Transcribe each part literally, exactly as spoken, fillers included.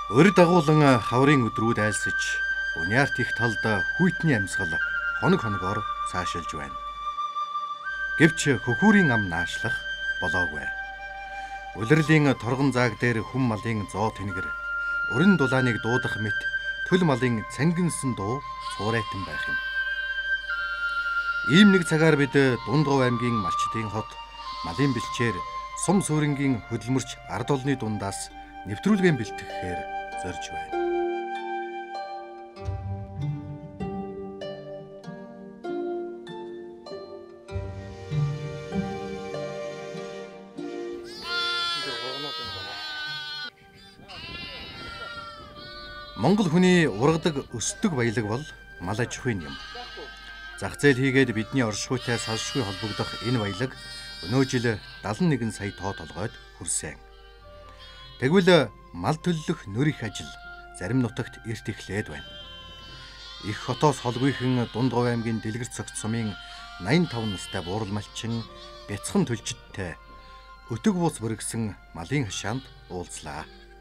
Өр дагуулan хаврын өдрүүд айлсаж, Буниарт их талд хүйтний амьсгал хоног хоногоор цаашилж байна. Гэвч хөхүүрийн ам наашлах болоогүй. Улирлын торгон зааг дээр хүм малын зоо тэнгэр, өрн дулааныг дуудах мэт төл малын цангинсан дуу цуурайтан байх юм. Ийм нэг цагаар бид Дундгов аймгийн Малчдын хот малын бэлчээр сум суурингийн хөдөлмөрч ард олны дундаас нэвтрүүлгэн бэлтгэхээр зорж байна. Монгол хүний ургадаг өсдөг баялаг бол мал аж ахуйн юм. Зах зээл хийгээд бидний оршихуйтай салшгүй холбогдох энэ баялаг өнөө жил даалан нэгэн сая тоо толгойд хүрсэн. Тэгвэл мал төлөх нөр их ажил зарим нутагт эрт эхлээд байна. Их хотоос холгүйхэн Дундгов аймгийн Дэлгэр цогт сумын найман таван настай буурал малчин бяцхан төлчидтэй өтөг буус бүргсэн малын хашаанд уулзлаа.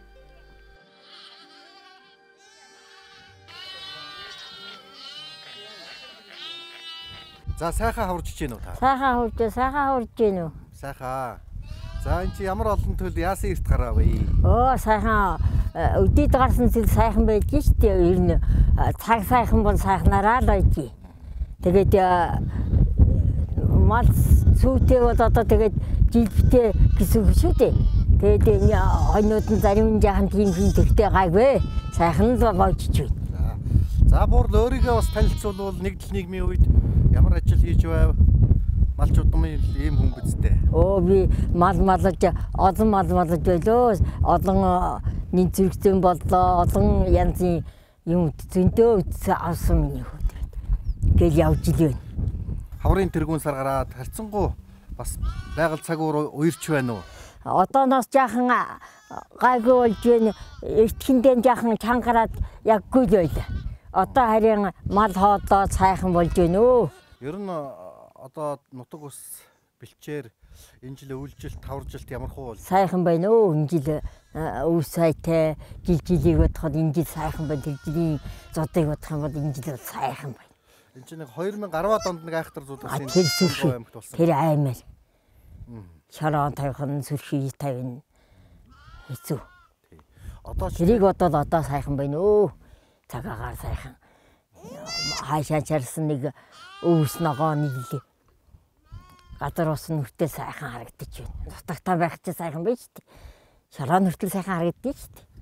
За сайхан хаварч гин үү та? Сайхан хаварч, сайхан хаварч гин үү? Сайхан. За энэ чи ямар олон төл яасан эрт гараа вэ? Оо сайхан өдөрт гарсан зүйл сайхан байж штэ ер нь цаг сайхан бол сайхнараа л байж. Тэгээд мал сүйтэй бол одоо тэгээд жилбтэй гэсэн үг шүү дээ. Тэгээд хойнууд нь зарим жаахан тийм хин тэгтэй гайгүй. Сайхан л болчих байна. За бүр өөрийгөө бас танилцуулбал нэгдэл нийгмийн үед ямар ажил хийж байв? Малч удмын ийм хүн бидтэй. Оо би мал малж олон мал малж байлоо. Олон нэг зэрэгцэн боллоо. Олон янзын юм зөндөө авсан миний хүүд. Гэл явж илээ. Хаврын тэргүүн сар гараад харцсангуу бас байгаль цаг уурч байна уу? Одооноос жаахан гайгүй болж байна. Эртхэндээ жаахан чангараад яггүй л байлаа. Одоо харин мал хоолоо сайхан болж байна өө. Ер нь одоо нутаг ус бэлчээр энэ жил өвлжилт таваржилт ямар хуу бол сайхан байна өө. Энэ жил өв сайтай жил жилийг бодоход энэ жил сайхан байна. Тэр жилийн зодыг бодох юм бол энэ жил сайхан байна. Энэ чинь хоёр мянга гаруй донд нэг айхтар зуудсан тэр сүрхий тэр аймаар шарон тавих нь сүрхий тавина хэцүү. Одоо тэрийг бодоод одоо сайхан байна өө. Цагаагаар сайхан хаашаа чарсан нэг өвс ногоо нийлээ. Гадар ус нүртэл сайхан харагдаж байна. Нутагтаа байх чинь сайхан байж тээ. Шалаа нүртэл сайхан харагдаж шүү дээ.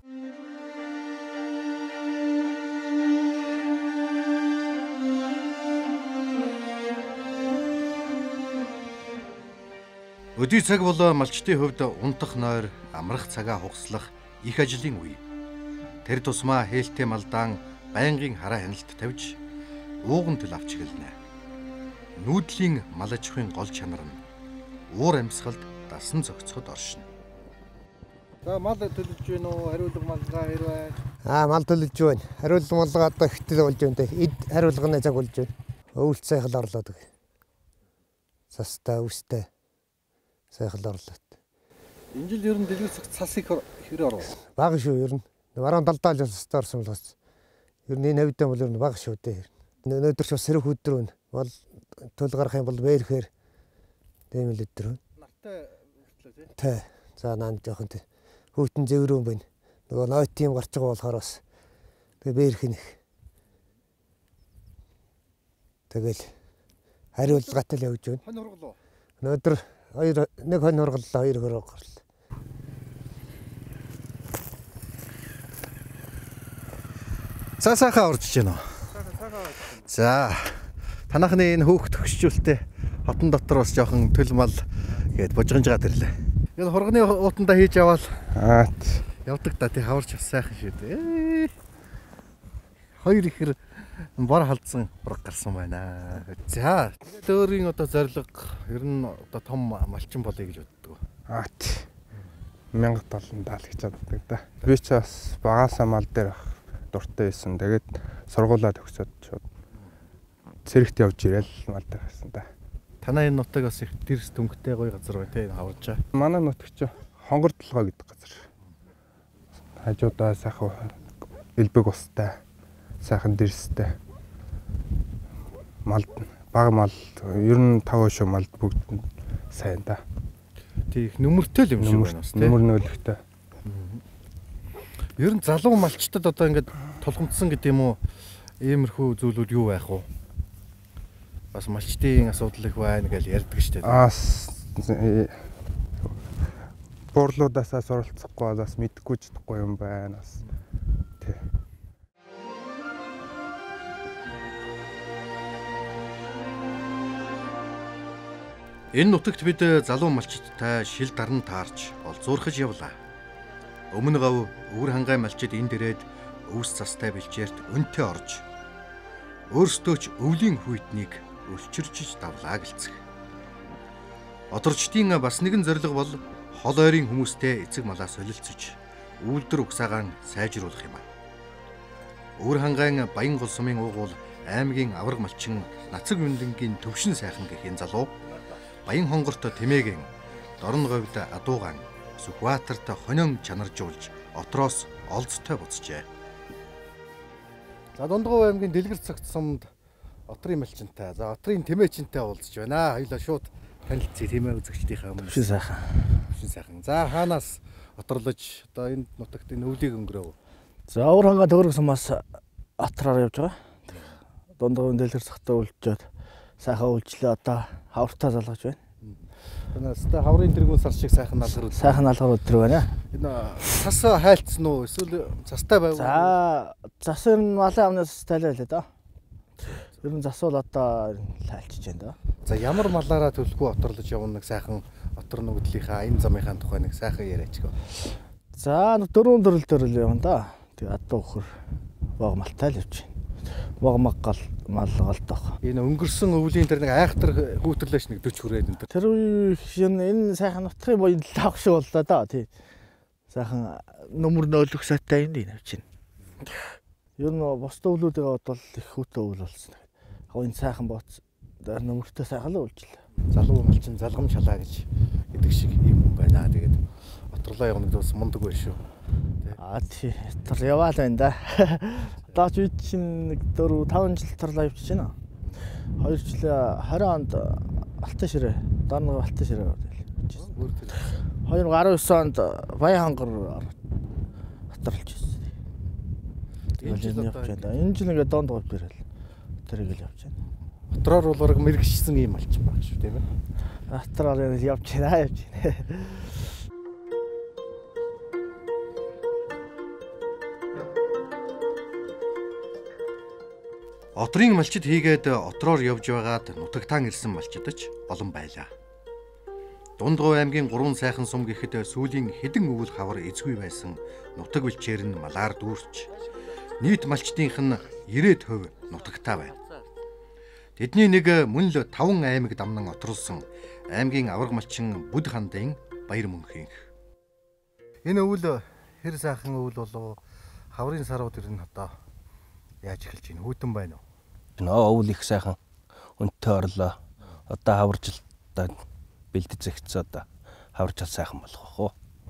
Өдий цаг бол малчдын хувьд унтах нойр, амрах цагаа хугаслах их ажлын үе. Тэр тусмаа хээлтэй малдаан байнгын хараа хяналт тавьж ууган төл авч гэлнэ. Нүүдлийн мал аж ахуйн гол чанар нь уур амьсгалд дасан зохицоход оршино. За мал төлөж гин үү? Хариулга малгай хэр байна? Аа мал төлөж байна. Хариулга малгай одоо ихтэй болж байна. Эд хариулганы цаг болж байна. Өвөлт сайхал орлоод. Састай өвстэй сайхал орлоод. Энэ жил ер нь дэлгэр цагт цас их хэр оров? Бага шүү ер нь. Баруун талдаа л састай орсон болохоос. Ер нь энэ хавьдаа бол ер нь бага шүү дээ. Өнөөдөр ч бас сэрэг өдөр байна. Бол төл гарах юм бол бээрхээр тийм л өдөр байна. Нартай хүртлээ тий. Тэ. За наанд жоохон тий. Хүүтэн зэврүүн байна. Нөгөө ноёт тийм гарч байгаа болохоор бас тэгээ бээрх нэх. Тэгэл хариулгатай л явж байна. Хонь хургалуу. Өнөөдөр хоёр нэг хонь хургаллаа, хоёр хургал. За сайхан орж гин үү? За танахны энэ хөөх төгсчүүлтэй хотон дотор бас жоохон төл мал гээд бужигнжгаад ирлээ. Энэ хурганы уутандаа хийж аваад аат явдаг та тий хаварч бас сайхан шүү дээ. Хоёр ихэр бор халдсан ураг гарсан байна. За өөрийн одоо зориг ер нь одоо том малчин болъё гэж боддог. Аат мянга толондаа л гэж боддог да. Би ч бас багаасаа мал дээр дуртай байсан. Тэгээд сургуулаа төгсөөд шууд цэрэгт явж ирэл мал дээр байсан да. Танай энэ нутаг бас их дэрс дөнгөтэй гоё газар бай тээ хаварчаа. Манай нутаг чи хонгор толгой гэдэг газар. Хажуудаа сайхан элбэг устай, сайхан дэрстэй. Мал баг мал ер нь тав шүү мал бүгд сайн да. Тийх нүмертэй л юм шиг байна бас тийм. Нүмер нөлөгтэй. Ер нь залуу малчтад одоо ингээд тулгамдсан гэдэг юм уу? Иймэрхүү зүйлүүд юу байх вэ? Бас малчтын асуудал их байна гэж ярьдаг шүү дээ. Аа буурлуудаасаа суралцахгүй бас мэдгүй ч чадахгүй юм байна бас. Тий. Энэ нутагт бид залуу малчдтай шил дарн таарч олзуурхаж явлаа. Өмнө гав өвөр хангай малчид энд ирээд өвс цастай бэлчээрт өнтөө орж өөрсдөө ч өвлийн хүйтнийг өлчирчж давлаа гэлцэх. Оторчдын бас нэгэн зорилго бол хол ойрын хүмүүстэй эцэг малаа солилцож үйлдвэр угсаагаан сайжруулах юм аа. Өвөр хангайн Баян гол сумын уугуул аймгийн авраг малчин Нацаг Юндынгийн төвшин сайхан гэх энэ залуу Баян хонгортой тэмээген Дорн говьд адуугаан Сүхбаатарт хониом чанаржуулж отроос олзтой буцжээ. За Дундгов аймгийн Дэлгэр цагт сумд отрын малчинтай, за отрын тэмээчинтэй уулзж байна. Хоёулаа шууд танилцъя тэмээ үзэгчдийнхээ өмнө. Төвшин сайхан. Төвшин сайхан. За хаанаас оторлож одоо энэ нутагт энэ өвлийг өнгөрөв? За өвөр хангаа төгрөг сумаас атраар явж байгаа. Дундгов Дэлгэр цагтаа уулзчаад сайхан уулзлаа одоо хавртаа залгаж байна. Танаас та хаврын тэргүүн сар шиг сайхан алгар үү? Сайхан алгар өдр байна. Энэ цас хайлтсан уу? Эсвэл цастай байв уу? За зас ер нь малын амнаас тайлаа лээ да. Ер нь зас бол одоо хайлтж байна да. За ямар малаараа төлхөө оторлож явна нэг сайхан отор нүгдлийнхаа энэ замынхаа тухай нэг сайхан яриач гоо. За дөрвөн дөрөл дөрөл явна да. Тэгээ адуу хөр баг малтай л явж байна. Баг маггал малгалдах. Энэ өнгөрсөн өвлийн тэр нэг айхтар хүүтэрлээш нэг дөч хүрээд энэ. Тэр үе энэ сайхан нутгийн боён лавх шиг боллоо да тий. Сайхан нүмер нөөлөх сайтай энэ явж байна. Ер нь бостой өвлүүдээ бодвол их хүүтэй өвл болсон. Яг энэ сайхан бооц дээр нүмертэй сайхан л уулжлаа. Залуу малчин залгам шалаа гэж гэдэг шиг юм байна. Тэгээд оторлоо явна гэдэг бас мундаг байх шүү. Аа тий. Тэр яваал байна да. Одоо ч үе чинь нэг дөрөв таван жил торлоо явчихж байна. хоёр жил хорин онд Алтан ширээ, Дорн Алтан ширээ явчихсан. хоёр nghìn гаруй девять онд Баян хонгор хатарлж ирсэн. Энэ жил явж байна. Энэ жил ингээд донд говьд ирэл. Тэрийг л явж байна. Отроор бол баг мэрэгчсэн юм алчин баг шүү тийм ээ. Атраар явж байна, явж байна. Отрын малчид хийгээд отроор явж байгаад нутагтаан ирсэн малчидч олон байлаа. Дундгов аймгийн гурван сайхан сум гэхэд сүүлийн хэдэн өвөл хавар эзгүй байсан нутаг бэлчээр нь малаар дүүрч нийт малчдынх нь девяносто хувь нутагтаа байна. Тэдний нэг мөн л таван аймаг дамнан отролсон аймгийн авраг малчин Бүд хандын Баяр мөнхийнх. Энэ өвөл хэр сайхан өвөл болов хаврын сарууд ер нь одоо яаж эхэлж байна? Хүүтэн байна уу? Нөө өвөл их сайхан өнтөө орлоо. Одоо хаваржилтаа бэлдэж зэгцээ одоо хаварчил сайхан болох уу.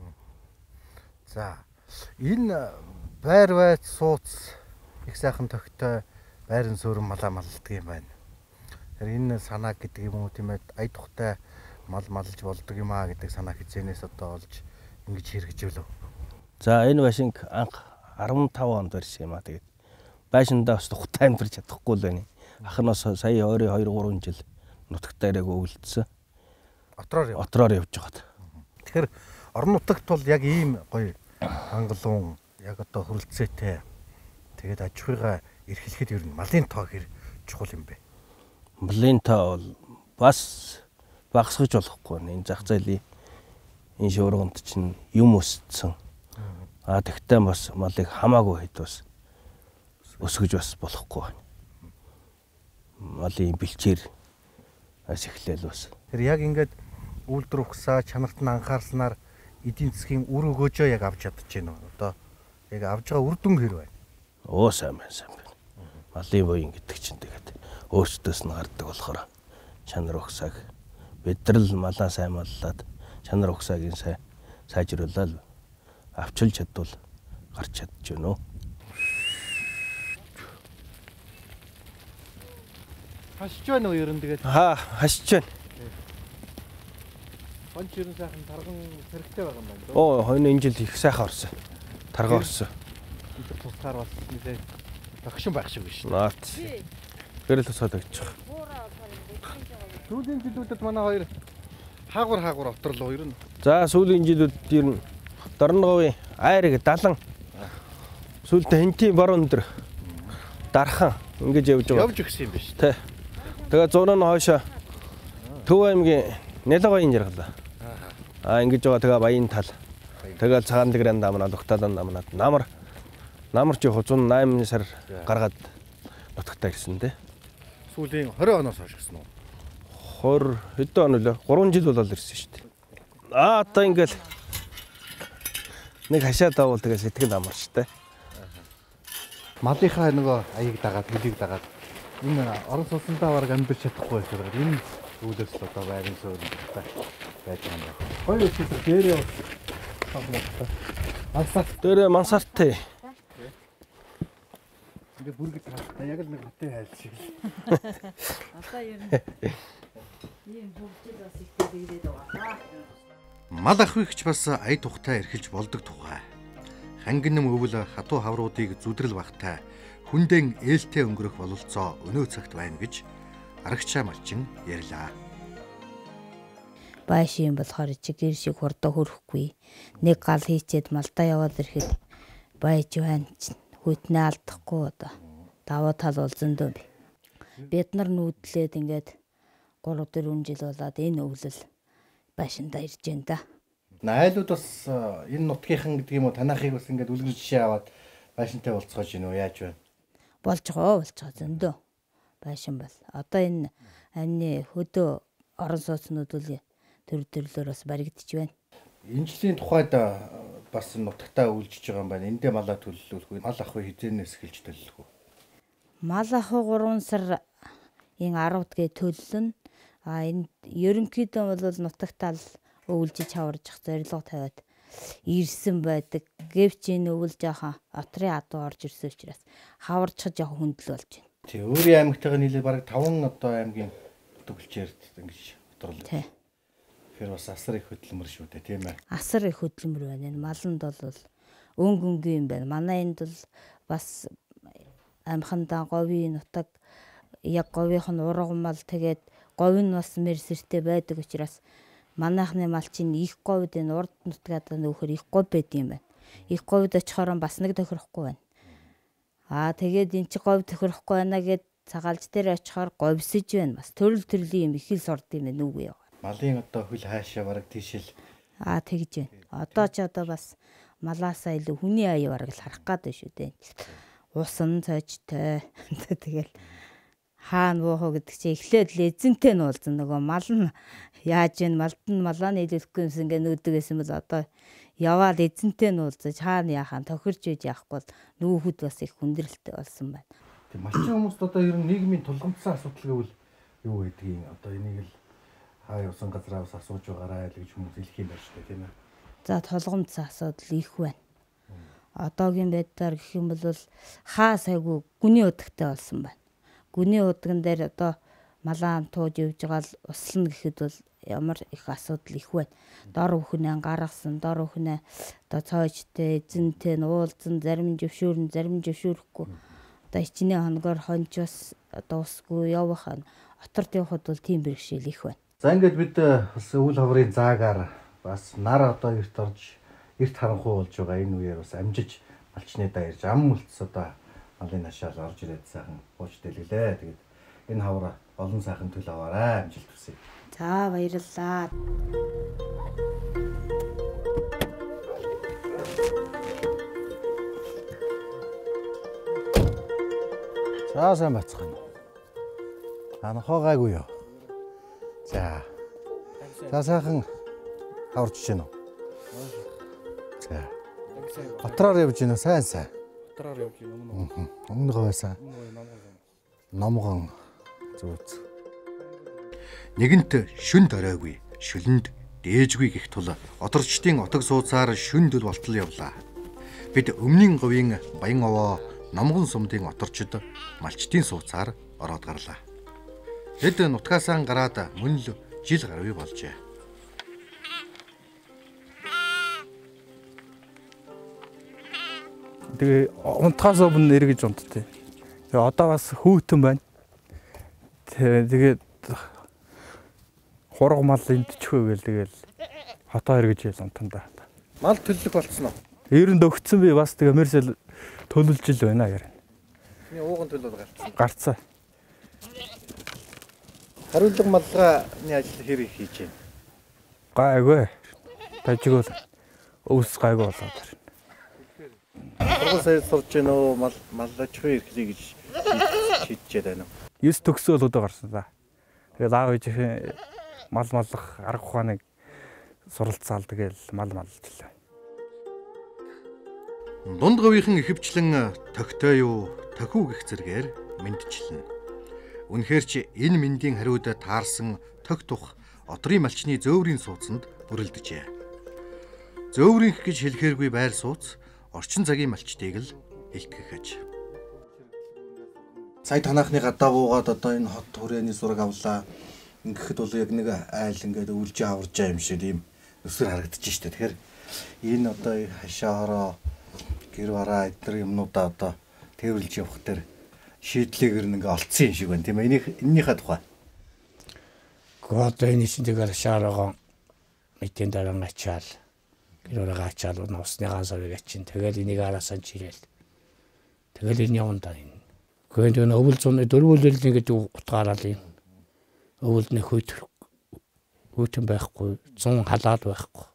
За энэ байр байц сууц их сайхан тогтой байрын суурин малаа малдаг юм байна. Тэр энэ санаа гэдэг юм уу тийм ээ ая тухтай мал малж болдог юм аа гэдэг санаа хизээнээс одоо олж ингэж хэрэгжүүлв. За энэ машинг анх арван тав онд барьсан юм аа тэгээд байшиндаа бас тухтай амьдарч чадахгүй л байна. Ах нь сая хоёр гурван жил нутагтаа ирээгүй өвлдсөн. Отроор яв. Отроор явж байгаад. Тэгэхээр орон нутагт бол яг ийм гоё хангалуун яг одоо хөрөлцөөтэй тэгээд аж ахуйгаа эрхлэхэд ер нь малын тоо хэр чухал юм бэ? Малын тоо бол бас багасгаж болохгүй. Энэ зах зээлийн энэ шуурганд чинь юм өссөн. Аа тэгтээ бас малыг хамаагүй хэд бас өсгөж бас болохгүй байна. Малын бэлчээр ас эхлээл бас. Тэр яг ингээд үйлдвэр ухсаа чанарт нь анхаарснаар эдийн засгийн үр өгөөжөө яг авч чадчихэв нөө. Одоо яг авж байгаа үр дүн хэр байна? Оо сайн байна сайн байна. Малын буян гэдэг чинь тэгээд өөрсдөөс нь гардаг болохоор чанар ухсааг бид нар л малаа сайн маллаад чанар ухсаагийн сайн сайжруулаад авчилж чадвал гарч чадж байна уу. Хашиж байна уу ер нь тэгээд? Аа хашиж байна. Хонч ер нь сайхан тарган хэрэгтэй байгаа юм байна. Оо хойно энэ жил их сайхан орсон. Тарга орсон. Тэр тусгаар бас нэлээ багшин байх шиг биш. Наад. Гэрэл тусаад өгч байгаа. Сүүлийн жилүүдэд манай хоёр хаагур хаагур оторлоо ер нь. За сүүлийн жилүүд ер нь Дорноговын айрыг далан сүүлдээ хэнтийн борон өндөр дархан ингэж явж байгаа. Явж өгсөн юм биш. Тэ. Тэгээ зураг нь хойшоо Төв аймгийн Нялгавын жаргалаа. Аа ингэж байгаа тэгээ баян тал. Тэгээ цагаан дэгрэн дамнаа дугтаалан дамнаад намар намар чи хузун восемь сар гаргаад нутагтаа ирсэн дээ. Сүүлийн двадцать оноос хойш гэсэн үү? двадцать хэдэн он үлээ? три жил болол ирсэн шүү дээ. Аа одоо ингээл нэг хашаа давал тэгээ сэтгэл амар шүү дээ. Малынхаа нөгөө аяыг дагаад хөлийг дагаад энэ орон сууцндаа бараг амьдч чадахгүй байсан. Энэ үүдээс л одоо байрын суурилтай байж байгаа юм байна. Хоёр өчигдөр дээрээ мансарт дээрээ мансарттай. Ингээ бүргэж таатай яг л нэг хотын хайл шиг л. Одоо ер нь ийм бүгдэл бас их дэгдээд байгаа. Мал ахвигч бас ая тухтай эрхэлж болдог тухай. Хангинэм өвөл хатуу хавруудыг зүдрэл багтай хүндэн ээлтэй өнгөрөх бололцоо өнөө цагт байна гэж арагчаа малчин ярьлаа. Байшин болохоор чигэр шиг хурдан хөрөхгүй. Нэг гал хийчээд малдаа яваад ирэхэд байж байна. Хүйтнээ алдахгүй одоо. Даваа тал бол зөндөө би. Бид нар нүүдлээд ингээд гурав дөрвөн жил болоод энэ өвлөл байшиндаа ирж байна да. Айлууд бас энэ нутгийнхан гэдэг юм уу танахыг бас ингээд үлгэр жишээ аваад байшинтай болцоож гин үү яаж байна? Болж байгаа болж байгаа зөндөө байшин бол. Одоо энэ амны хөдөө орон сууцнууд үл төр төрлөөр бас баригдчих байна. Энэ жилийн тухайд бас нутагтаа үйлчж байгаа юм байна. Эндээ малаа төлөвлөх үү? Мал ах уу хизээнээс эхэлж төлөвлөх үү? Мал ах гурван сар энэ арвад гээ төлөлн. А энэ ерөнхийдөө бол нутагтаа өвлжиж хаваржих зорилго тавиад ирсэн байдаг. Гэвч энэ өвөл жоохон отрын адуу орж ирсэн учраас хаварчих жоохон хүндэл болж байна. Тий, өөрийн аймагтайгаа нийлээд бараг таван одоо аймгийн төгөлчээр ингэж оторлоо. Тий. Тэгэхээр бас асар их хөдөлмөр шүү дээ, тийм ээ. Асар их хөдөлмөр байна. Энэ маланд бол өнгө өнгө юм байна. Манай энд бол бас амхандаа говийн нутаг яг говийнх нь ургамал тэгээд говь нь бас мэрсэртэй байдаг учраас манайхны малчин их говьд энэ урд нутгаад нөхөр их говь байд юм байна. Их говьд очихоор бас нэг тохирохгүй байна. Аа тэгээд эн чи говь тохирохгүй байна гэд цагаалж дээр очихоор говьсэж байна. Бас төрөл төрлийн юм их л сурд юм байна үгүй яа. Малын одоо хөл хаашаа бараг тийшэл. Аа тэгж байна. Одоо ч одоо бас малаасаа илүү хүний аяа бараг л харах гээд байна шүү дээ. Усан цочтой. Тэгэл хаана буухаа гэдэг чи эхлээд л эзэнтэй нь уулзсан нөгөө мал нь яаж ийн малд нь малаа нийлүүлэхгүй юмс ингээ нүүдгээс юм бол одоо яваад эзэнтэй нь уулзаж хаана яхаа тохирч үйж яахгүй бол нүүхэд бас их хүндрэлтэй болсон байна. Тэг малчин хүмүүст одоо ер нь нийгмийн тулгамдсан асуудал гэвэл юу гэдгийг одоо энийг л хаа явсан газраас асууж байгаарай л гэж хүмүүс хэлэх юм байна шүү дээ тийм ээ. За тулгамдсан асуудал их байна. Одоогийн байдлаар гэх юм бол хаа сайгүй гүний удагтай болсон байна. Гүний удаган дээр одоо малаан тууж явж байгаа л услана гэхэд бол ямар их асуудал их байна. Дор бүхнээ гаргасан, дор бүхнээ одоо цоочтой, эзэнтэй нь уулзсан, зарим зөвшөөрн, зарим зөвшөөрөхгүй. Одоо ичнээ хоногоор хонж бас одоо усгүй явах нь оторт явахд бол тийм бэрхшээл их байна. За ингээд бид бас өвөл хаврын заагаар бас нар одоо эрт орж эрт харанхуй болж байгаа энэ үеэр бас амжиж малчны даа ирж ам үлдс одоо малын ашаал орж ирээд сайхан бууж дэлгэлээ. Тэгээд энэ хавра олон сайхан төлөв аваарай амжилт хүсье. За баярлалаа. За сайн бацхан. Анхаагаагүй юу? За. За сайхан хаварч гин үү? За. Готроор явж гин үү? Сайн сайн. Готроор явж гин үү? Өмнө гойсан. Номгон зүүц. Нэгэнт шүнд оройгүй, шүлэнд дээжгүй гэх тул оторчдын отог сууцаар шүнд үл болтол явлаа. бид өмнгийн говийн Баян овоо Номгон сумдын оторчид малчтын сууцаар ороод гарлаа. Тэд нутгаасаа гараад мөн л жил гаруй болжээ. Тэгээ унтахаас өмнө эргэж унтдээ. Тэгээ одоо бас хүүтэн байна. Тэгээд хураг мал эндчихвэ гэл тэгэл хотоо эргэж ял унтанда. Мал төлөлөх болцсон уу? Ер нь өгцөн би бас тэгээ мэрсэл төлөлж ил байна яар. Миний ууган төлөв гарцсан. Гарцсан. Хариулга малгайны ажил хэр их хийж байна? Гайгүй. Тажигол өвс гайгүй болоод байна. Сургууль сая сурж гэнэ үү? Мал маллаж хөө ирэхлий гэж шийдчихэд байна уу? Юс төгсөөл удаа гарсан да. Тэгээд аав ээжийн мал маллах арга ухааныг суралцаал тэгэл мал маллажлаа. Дунд говийнхан ихэвчлэн тогтой юу, тохиу гэх зэргээр мэдчилнэ. Үнэхээр ч энэ мэндийн хариуд таарсан тог тух одрын малчны зөөврийн сууцанд бүрэлдэжээ. Зөөврийнх гэж хэлэхээргүй байр сууц орчин цагийн малчтыг л илтгэх аж. Сая танаахны гадаа буугаад одоо энэ хот хүрээний зураг авлаа. Ингэхэд бол яг нэг айл ингээд өвлж аваржаа юм шиг ийм өсөр харагдаж штэ. Тэгэхээр энэ одоо хашаараа гэр бараа эдгээр юмнуудаа одоо тээвэрлж явах дээр шийдлэгээр нэг олцсон юм шиг байна тийм ээ. Энийг энэнийхээ тухай. Гот энэ чинь тэгэл шаараа мэдэн дараа ачаал. Гэр бараа ачаал уусны ганцаар гачин. Тэгэл энийг араасан чирэл. Тэгэл энэ явандаа энэ. Гэхдээ энэ өвөл зуны дөрвөлөл нэгэд утгаараа л юм. Өвөлний хүйт хүйтэн байхгүй, зун халаад байхгүй.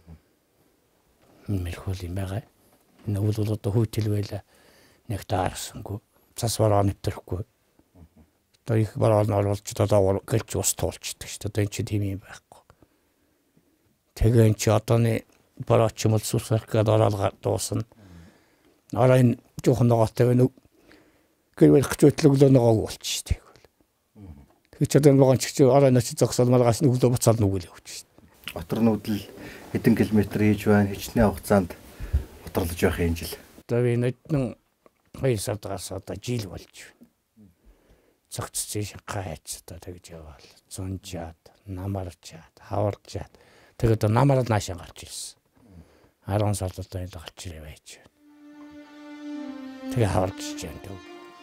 Мэрхүүл юм байгаа. Энэ өвөл бол одоо хүйтэл нэг таарсангүй. Цас бараа нэвтрэхгүй. Одоо их бараа нь олж одоо гэлж ус туулчдаг шүү дээ. Одоо энэ чи тийм юм байхгүй. Тэгээ энэ чи одооны бараа ч юм уу сүсэрх гэдэг ороод дуусна. Араа энэ жоохон ногоотой байна. Гэрэл хөтлөглөө ногоог болчих шүү дээ. Тэгээ ч одоо ногоон чигч араа нэч зогсоод малгаас нүглөө буцаад нүгэл явчих шүү дээ. Отор нүүдэл хэдэн километр хийж байна? Хичнээн хугацаанд оторлож байх юм жил. Одоо би нэгэн хоёр сардгаас одоо жил болж байна. Цогцсон гайц одоо тэгж яваал. Зунжаад, намарчаад, хаварчаад. Тэгээд одоо намараад наашаа гарч ирсэн. арван сард одоо энд гарч ирээ байж байна. Тэгээ хаварч байна.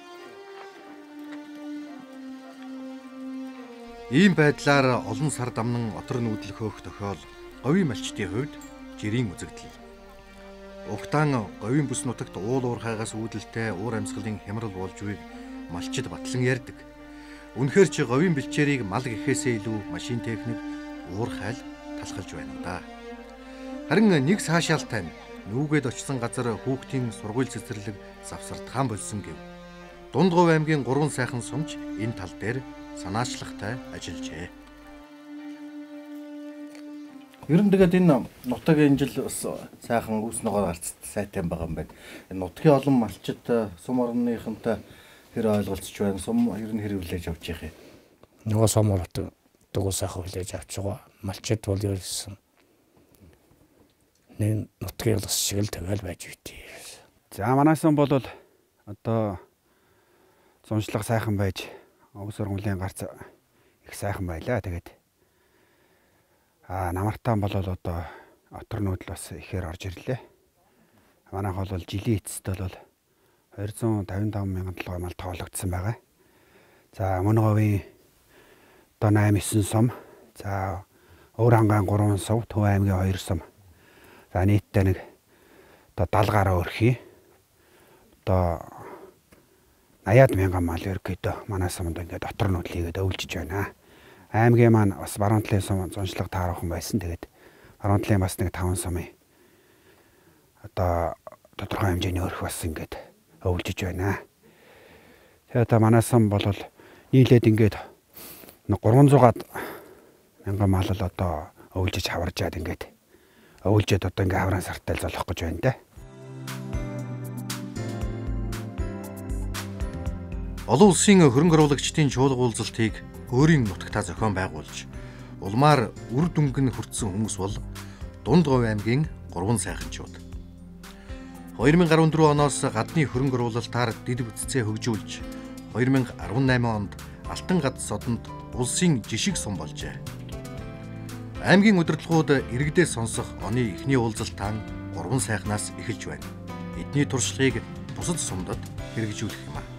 Ийм байдлаар олон сар дамнан отор нүүдэл хөөх тохиол говийн малчтын хувьд жирийн үзэгдэл. Угтаан говийн бүс нутагт уул уурхайгаас үүдэлтэй уур амьсгалын хямрал болж буйг малчид батлан ярьдаг. Үнэхээр ч говийн бэлчээрийг мал гэхээсээ илүү машин техник уурхайл талхалж байна да. Харин нэг саашаалтай нь нүүгээд очсон газар хүүхдийн сургууль цэцэрлэг завсартхан болсон гэв. Дундгов аймгийн гурван сайхан сумч энэ тал дээр санаачлагтай ажиллажээ. Ер нь тэгээд энэ нутгийн жил бас сайхан үүс ногоо гарцт сайтай байгаа юм байна. Энэ нутгийн олон малчид сум орныхонтой хэр ойлголцож байна. Сум ер нь хэр хүлээж авч яах юм. Нөгөө сум орот дугуй сайхан хүлээж авч байгаа. Малчид бол ерөөсөн нэг нутгийн улс шиг л тэгэл байж үтээ. За манайсан бол одоо зуншлага сайхан байж Өвс сургуулийн гарц их сайхан байлаа. Тэгээд аа намартаан бол одоо отор нүүдэл бас ихээр орж ирлээ. Манайх бол жилийн эцэст бол хоёр зуун тавин таван мянган толгой мал тоологдсон байгаа. За мөн говийн одоо найман эсэн сум, за Өвөр хангаан гурван сум, Төв аймгийн хоёр сум. За нийтдээ нэг одоо даал гараа өрхий. Одоо аяад мянган мал ерөөдөө манай сумд ингээд дотор нүүдлийгээд өвлжиж байна. Аймгийн маань бас баруун талын сум зуншлага таарахын байсан. Тэгээд баруун талын бас нэг таван сумын одоо тодорхой хэмжээний өрх бас ингээд өвлжиж байна. Тэгээд одоо манай сум бол нийлээд ингээд гурван зуун мянган мал л одоо өвлжиж хаваржаад ингээд өвлжээд одоо ингээд хавран сартай л золох гэж байна те. Олон улсын хөрөнгө оруулагчдын чуулга уулзалтыг өөрийн нутагтаа зохион байгуулж, улмаар үр дүнг нь хүртсэн хүмүүс бол Дундгов аймгийн гурван сайханчууд. two thousand fourteen оноос гадны хөрөнгө оруулалтаар дэд бүтцээ хөгжүүлж two thousand eighteen онд Алтан гад содонд улсын жишг сум болжээ. Аймгийн удирдлагууд иргэдээ сонсох оны эхний уулзалтаан гурван сайхнаас эхэлж байна. Эдний туршлагыг бусад сумдад хэрэгжүүлэх юм а.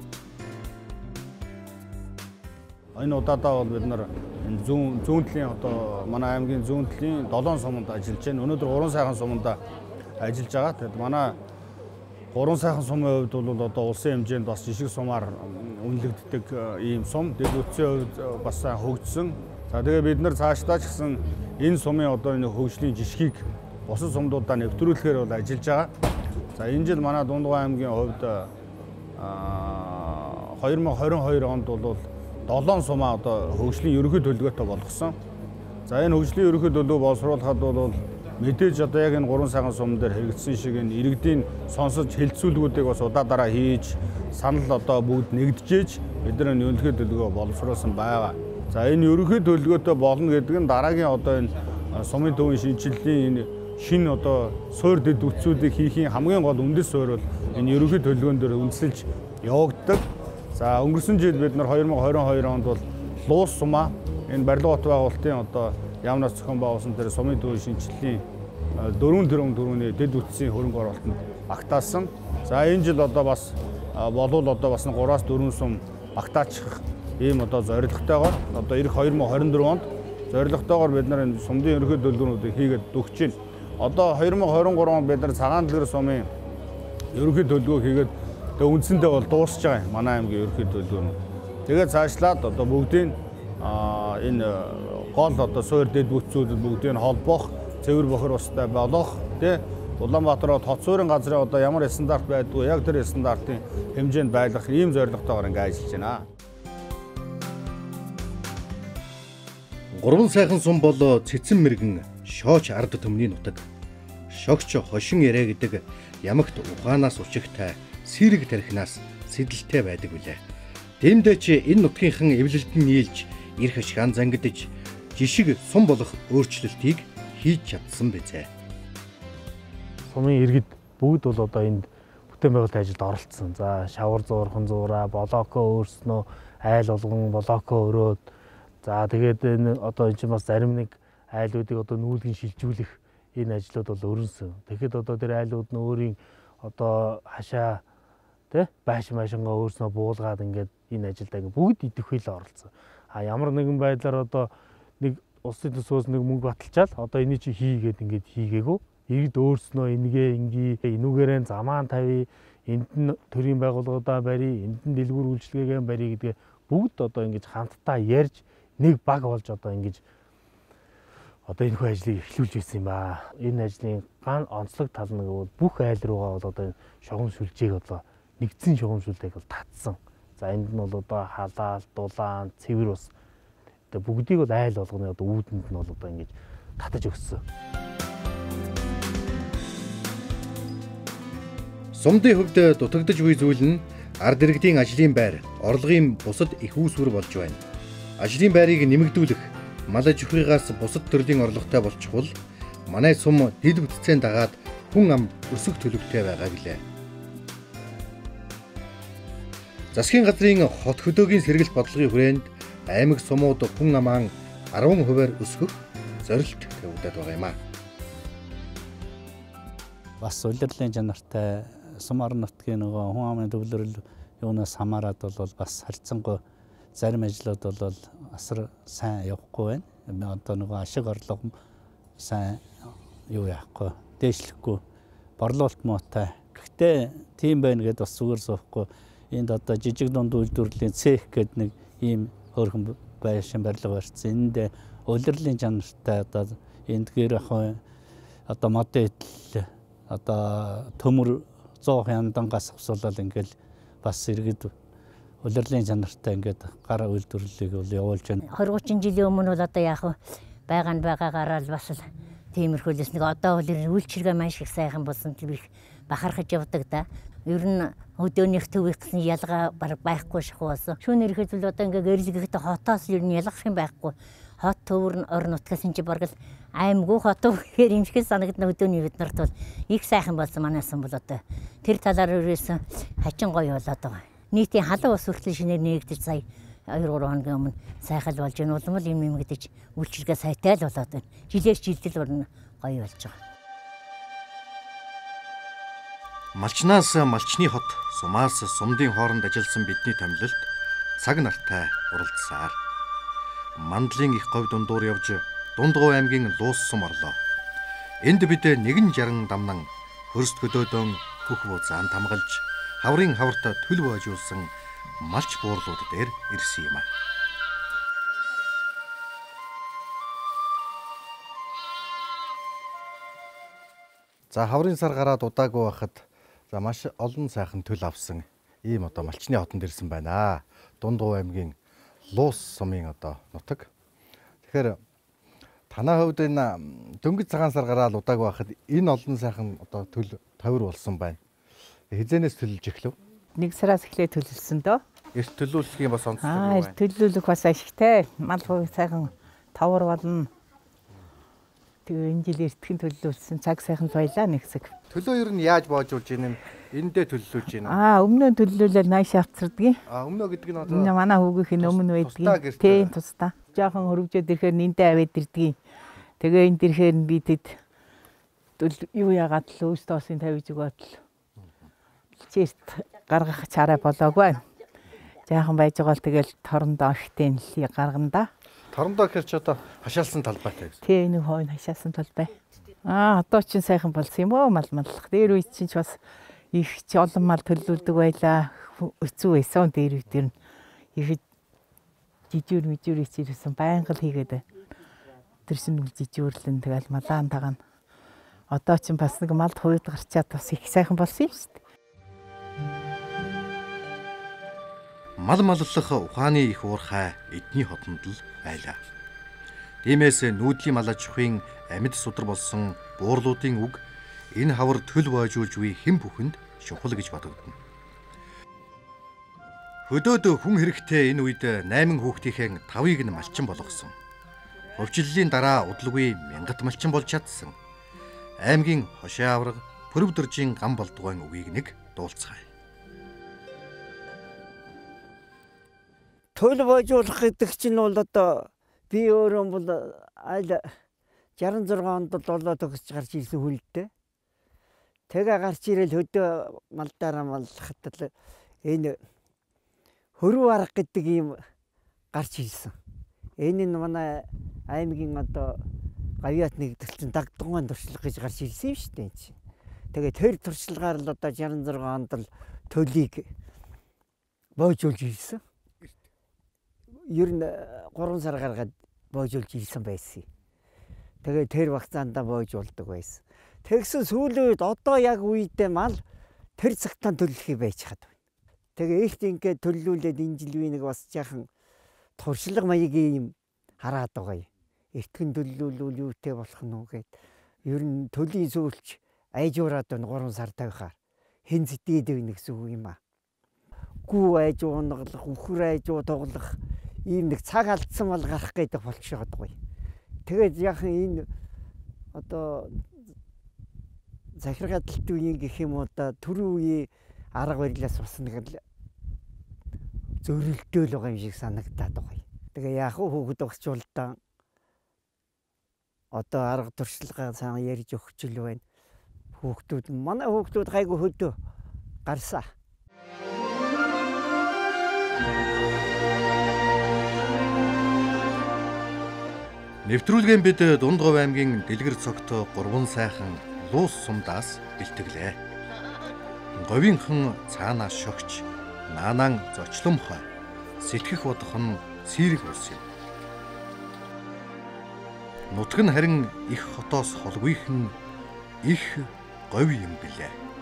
Энэ удаадаа бол бид нар энэ зүүн зүүн талын одоо манай аймгийн зүүн талын долоон суманд ажиллаж байна. Өнөөдөр гурван сайхан суманд ажиллаж байгаа. Тэгэд манай гурван сайхан сумын хувьд бол одоо улсын хэмжээнд бас жишг сумаар үнэлэгддэг ийм сум. Дэд бүтцийн хувьд бас хөгжсөн. За тэгээ бид нар цаашдаа ч гэсэн энэ сумын одоо энэ хөгжлийн жишгийг бусад сумдуудаа нэвтрүүлэхээр бол ажиллаж байгаа. За энэ жил манай Дундгой аймгийн хувьд two thousand twenty-two онд бол долоон сумаа одоо хөгжлийн ерөнхий төлөвлөгөөтэй болгосон. За энэ хөгжлийн ерөнхий төлөв боловсруулахад бол мэдээж одоо яг энэ гурван сайхан сум дээр хэрэгжсэн шиг энэ иргэдийн сонсож хэлцүүлгүүдийг бас удаа дараа хийж санал одоо бүгд нэгдэжээж бид нар энэ ерөнхий төлөвлөгөө боловсруулсан байгаа. За энэ ерөнхий төлөвлөгөөтэй болно гэдэг нь дараагийн одоо энэ сумын төвийн шинжилгээний энэ шинэ одоо суур дэд бүтцүүдийг хийхийн хамгийн гол үндэс суурь бол энэ ерөнхий төлөвлөгөөн дээр үндэслэж явагддаг. За өнгөрсөн жил бид нар two thousand twenty-two онд бол Луус сумаа энэ барилга бот байгуулалтын одоо яамнаас зохион байгуулсан тэр сумын төвийн шинжилгээний дөрвөн тэрбум төгрөгийн дэд бүтцийн хөрөнгө оруулалтанд багтаасан. За энэ жил одоо бас болвол одоо бас тhree-аас four сум багтаачих ийм одоо зорилготойгоор одоо ирэх two thousand twenty-four онд зорилготойгоор бид нар энэ сумдын ерөнхий төлөвлөгөөнүүдийг хийгээд өгч байна. Одоо two thousand twenty-three онд бид нар цагаан дэлгэр сумын ерөнхий төлөвлөгөө хийгээд тэгээ үндсэндээ бол дуусж байгаа юм манай аймгийн ерөнхий төлөвлөгөө. Тэгээд цаашлаад одоо бүгдийн энэ гол одоо суур дэд бүтцүүд бүгдийг холбох, цэвэр бохор устай болох тий Улаанбаатар хот суурин газрын одоо ямар стандарт байдгүй яг тэр стандартын хэмжээнд байлгах ийм зорилготойгоор ингээд ажиллаж байна. Гурван сайхан сум бол цэцэн мэргэн шооч ард түмний нутаг. Шогч хошин яриа гэдэг ямагт ухаанаас учигтай сэрэг тархинаас сэдэлтэй байдаг билээ. Тиймдээ ч энэ нутгийнхан эвлэлдэн нийлж ирэх шан зангидж жишг сум болох өөрчлөлтийг хийж чадсан бизээ. Сумын иргэд бүгд бол одоо энд бүтээн байгуулалтын ажилд оролцсон. За шавар зуурхан зураа, блоко өөрснөө айл болгон блоко өрөөд за тэгээд энэ одоо энэ чинь бас зарим нэг айлуудыг одоо нүүлгэн шилжүүлэх энэ ажлууд бол өрнсөн. Тэгэхэд одоо тэр айлууд нь өөрийн одоо хашаа тэ байш машингаа өөрснөө буулгаад ингээд энэ ажилдаа ингээд бүгд идэвхтэй оролцсон. А ямар нэгэн байдлаар одоо нэг улсын төсвөөс нэг мөнгө баталчаал одоо энийг чи хийгээд ингээд хийгээгүй. Иргэд өөрснөө энэгээ ингийн энүүгээрээ замаан тавь, энд нь төрийн байгууллагуудаа барь, энд нь дэлгүүр үйлчилгээгээ барь гэдгээ бүгд одоо ингэж хамтдаа ярьж нэг баг болж одоо ингэж одоо энэ хүү ажлыг эхлүүлж ирсэн юм ба. Энэ ажлын ган онцлог тал нь бол бүх айл руугаа бол одоо шугам сүлжээг одоо нэгдсэн шугам сүлжээг бол татсан. За энд нь бол одоо халаал, дулаан, цэвэр ус тэгээ бүгдийг бол айл болгоны одоо үүдэнд нь бол одоо ингэж татаж өгсөн. Сумдын хувьд дутагдж буй зүйл нь ард иргэдийн ажлын байр, орлогын бусад их үүсвэр болж байна. Ажлын байрыг нэмэгдүүлэх, мал аж ахуйгаас бусад төрлийн орлоготой болчихвол манай сум дэд бүтцийн дагаад хүн ам өсөх төлөвтэй байгаа гэлээ. Засгийн газрын хот хөдөөгийн сэргэлт бодлогын хүрээнд аймаг сумууд хүн амаан ten хувиар өсгөх зорилт тавигдаад байгаа юм а. Бас улирлын чанартай сум орон нутгийн нөгөө хүн амын төвлөрөл юунаас хамаарат бол бас харьцангуй зарим ажлууд бол асар сайн явахгүй байна. Одоо нөгөө ашиг орлого сайн юу яахгүй, дээшлэхгүй, борлуулалт муутай. Гэхдээ тийм байна гэдээ бас зүгээр суухгүй. Энд одоо жижиг дунд үйлдвэрлэлийн цех гэдэг нэг ийм хөөрхөн байшин барилга барьсан. Энд улирлын чанартай одоо энд гэр ахын одоо модын идэл одоо төмөр one hundred яндангаас авсуулаад ингээл бас иргэд улирлын чанартай ингээд гар үйлдвэрлэлийг бол явуулж байна. twenty thirty жилийн өмнө бол одоо яах вэ? Байгаа нь байгаагаар л бас тиймэрхүүлээс нэг одоо бол үйлчилгээ маш их сайхан болсон тийм их бахархаж явдаг да. Ер нь өдөөнийх төвийнх гэсэн ялгаа баг байхгүй шахуу болсон. Шүүн ирэхэд бол одоо ингээд гэрэлгэхдээ хотоос ер нь ялгах юм байхгүй. хот төвөр орон нутгаас энэ бараг л аймгүй хот гэхээр юм шиг санагдна өдөөний бид нарт бол их сайхан болсон манайсан бол одоо тэр талаар өрөөсөн хачин гоё болоод байгаа. Нийтийн халуун ус хүртэл шинээр нээгдэж сая хоёр гурван хоногийн өмнө сайхан болж байна. Улам л юм юм гэдэж үйлчилгээ сайтай л болоод байна. Жилээс жилдэл болно гоё болж байгаа. Малчнаас малчны хот, сумаас сумдын хооронд ажилласан бидний томилолд цаг нартай уралдсаар мандлын их говь дундуур явж Дундгов аймгийн Луус сум орлоо. Энд бид нэгэн жаран дамнан хөрст хөдөөдөн хөх буцаан тамгалж хаврын хаврт төлөв хожуулсан малч буурлууд дээр ирсэн юм а. За хаврын сар гараад удаагүй байхад за маш олон сайхан төлөв авсан ийм одоо малчны хотонд ирсэн байна. Дундгов аймгийн Луус сумын одоо нутаг. Тэгэхээр танаа хувьд энэ дөнгөж цагаан сар гараад удаагүй байхад энэ олон сайхан одоо төл товир болсон байна. Хизэнээс төлөж эхлэв? Нэг сараас эхлээ төлөвлөсөн дөө. Эрт төлөвлөхийн бас онцлог юу байна? Аа, төлөвлөх бас ашигтай. Мал хувь сайхан товор болно. Тэгээ энэ жил эртхэн төлөвлөсөн цаг сайхан баялаа нэгсэг. Төлөө ер нь яаж боожулж ийн юм? Эндээ төлөвлөж ийн. Аа, өмнө нь төлөвлөлөө нааш авцардгийг. Аа, өмнө гэдэг нь одоо энэ манай хүүгийнх нь өмнө байдгийг. Тийм, тусдаа. Жохон хөрвжөөд ирэхээр нинтээ аваад ирдгийг. Тэгээ энэ дэрхээр нь бидэд юу яагаад л өөстөө осын тавьж өгөөд л чирт гаргах чараа болоогүй. Жаахан байж байгаа л тэгэл торондоо ихтэй л гаргана да. Торондоо гэхэр ч одоо хашаалсан талбайтай гэсэн. Тий, нэг хойно хашаалсан талбай. Аа, одоо ч сайхан болсон юм уу мал маллах. Дээр үе чинь ч бас их ч олон мал төлөвлөдөг байлаа. Өцөө байсан дээр үе дээр нь их жижүүр мижүүр хийчихсэн байнга л хийгээд тэрсэн нэг жижүүрлэн тэгэл малаан тагана. Одоо ч бас нэг малд хувьд гарчаад бас их сайхан болсон юм шүү дээ. Мал маллах ухааны их уурхай эдний хотонд л байлаа. Тиймээс нүүдлийн мал аж ахуйн амьд судар болсон буурлуудын үг энэ хавар төл боожуулж буй хэн бүхэнд чухал гэж бодогдно. Хөдөөд хүн хэрэгтэй энэ үед найман хүүхдийнхээ тавыг нь малчин болгосон. Хөвчлөлийн дараа удалгүй мянгат малчин болж чадсан. Аймгийн хошоо авраг Пөрөвдөржийн гам болдгойн үгийг нэг дуулцгаая. Төл боожуулах гэдэг чинь бол одоо би өөрөө бол аль шестьдесят шесть онд болоо төгсөж гарч ирсэн хүлдээ. Тэгээ гарч ирэл хөдөө малдаараа маллахад л энэ хөрөв арга гэдэг юм гарч ирсэн. Энэ нь манай аймгийн одоо гавьяат нэгдэлцэн дагдгуун туршлага гэж гарч ирсэн юм шүү дээ. Тэгээ тэр туршлагаар л одоо шестьдесят шесть онд л төлийг боожуулж ирсэн. Ер нь гурван сар гаргаад боожуулж ирсэн байсан. Тэгээ тэр багцаанда боожуулдаг байсан. Тэгсэн сүүлийн үед одоо яг үедээ мал тэр цагтаа төлөх байж хаад байна. Тэгээ ихт ингээд төллүүлээд энэ жил би нэг бас жаахан туршлага маягийн юм хараад байгаа юм. Эртхэн төллүүлүүл юутэй болох нь уу гэд. Ер нь төлийн сүүлч айжуураад байна гурван сар тавихаар. Хэн зэдээд байна гэсэн үг юм аа. Гүү айжуу унаглах, үхэр айжуу тоглох ийм нэг цаг алдсан мал гарах гэдэг болчиход байгаа юм. Тэгээд яхан энэ одоо захиргаат үеийн гэх юм уу да түрүү үеийн арга барилаас бас нэг л зөрөлдөөл байгаа юм шиг санагдаад байгаа юм. Тэгээ яах вэ хүүхэд өгчүүлдэ одоо арга туршлагаа сайн ярьж өгчл байна. Хүүхдүүд манай хүүхдүүд гайгүй хөдөө гарсаа. Нэвтрүүлгийн бид Дундгов аймгийн Дэлгэр цогт гурван сайхан Луус сумдаас бэлтгэлээ. Говийнхан цаанаас шогч, наанан зочломхой, сэтгэх бодох нь сэрэг ус юм. Нутг нь харин их хотоос холгүйхэн их говь юм билээ.